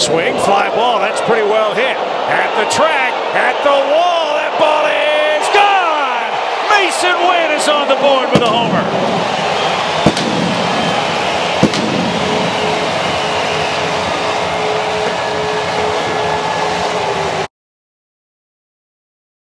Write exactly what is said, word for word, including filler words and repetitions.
Swing, fly ball, that's pretty well hit. At the track, at the wall, that ball is gone! Masyn Winn is on the board with a homer.